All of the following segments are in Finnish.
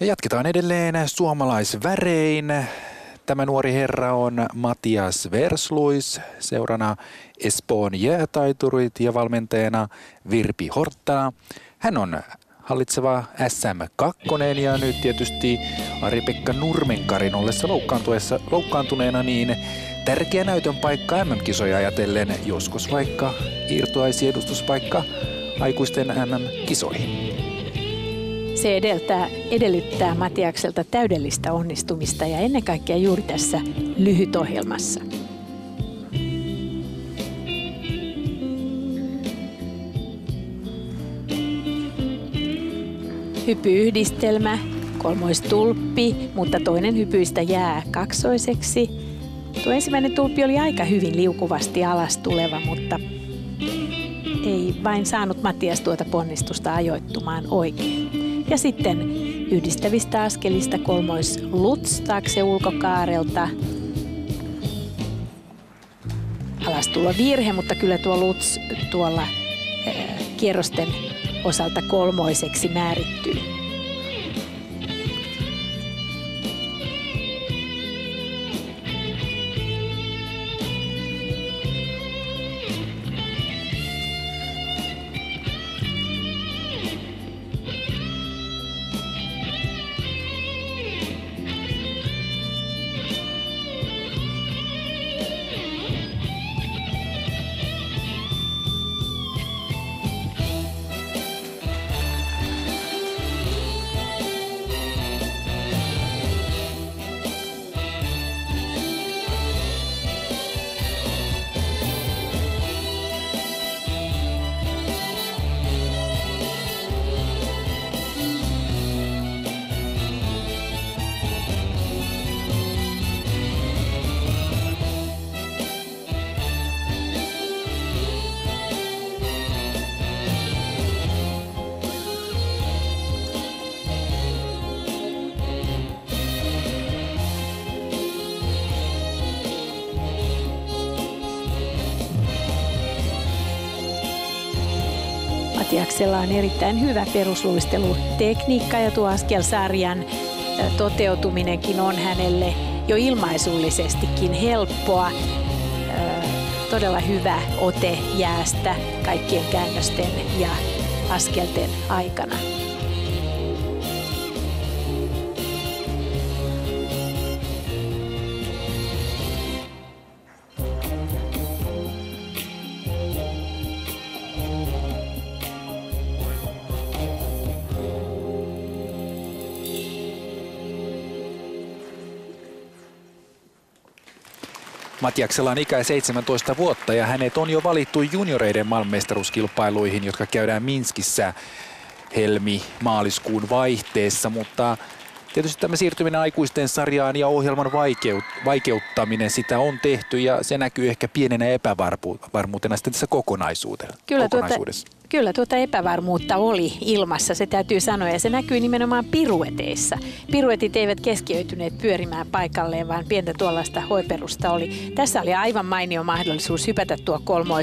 Ja jatketaan edelleen suomalaisvärein. Tämä nuori herra on Matthias Versluis, seurana Espoon jäätaiturit ja valmentajana Virpi Horttana. Hän on hallitseva SM2 ja nyt tietysti Ari-Pekka Nurmenkarin ollessa loukkaantuneena niin tärkeä näytön paikka MM-kisoja ajatellen, joskus vaikka irtoaisi edustuspaikka aikuisten MM-kisoihin. Se edellyttää Mattiakselta täydellistä onnistumista ja ennen kaikkea juuri tässä lyhytohjelmassa. Hypy-yhdistelmä, kolmoistulppi, mutta toinen hypyistä jää kaksoiseksi. Tuo ensimmäinen tulppi oli aika hyvin liukuvasti alas tuleva, mutta ei vain saanut Mattias tuota ponnistusta ajoittumaan oikein. Ja sitten yhdistävistä askelista kolmoisluts taakse ulkokaarelta. Alastulo virhe, mutta kyllä tuo luts tuolla kierrosten osalta kolmoiseksi määrittyy. Mattiaksella on erittäin hyvä perusluistelutekniikka ja tuo askelsarjan toteutuminenkin on hänelle jo ilmaisullisestikin helppoa. Todella hyvä ote jäästä kaikkien käännösten ja askelten aikana. Mattiaksella on ikä 17 vuotta ja hänet on jo valittu junioreiden maailmanmestaruuskilpailuihin, jotka käydään Minskissä helmi-maaliskuun vaihteessa, mutta tietysti tämä siirtyminen aikuisten sarjaan ja ohjelman vaikeuttaminen, sitä on tehty ja se näkyy ehkä pienenä epävarmuutena sitten tässä kokonaisuudessa. Kyllä tuota epävarmuutta oli ilmassa, se täytyy sanoa, ja se näkyy nimenomaan pirueteissa. Piruetit eivät keskeytyneet pyörimään paikalleen, vaan pientä tuollaista hoiperusta oli. Tässä oli aivan mainio mahdollisuus hypätä tuo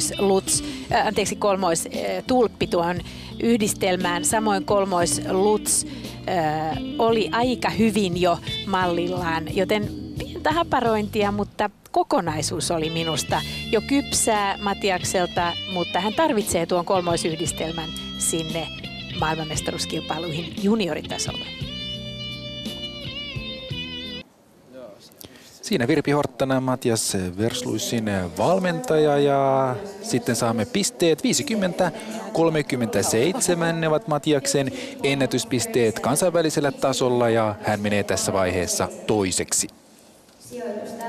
kolmoistulppi tuon yhdistelmään. Samoin kolmoisluts oli aika hyvin jo mallillaan, joten pientä haparointia, mutta kokonaisuus oli minusta jo kypsää Mattiakselta, mutta hän tarvitsee tuon kolmoisyhdistelmän sinne maailmanmestaruuskilpailuihin junioritasolla. Siinä Virpi Horttana, Matthias Versluisin valmentaja, ja sitten saamme pisteet 50-37. Ne ovat Mattiaksen ennätyspisteet kansainvälisellä tasolla ja hän menee tässä vaiheessa toiseksi. Sijoitus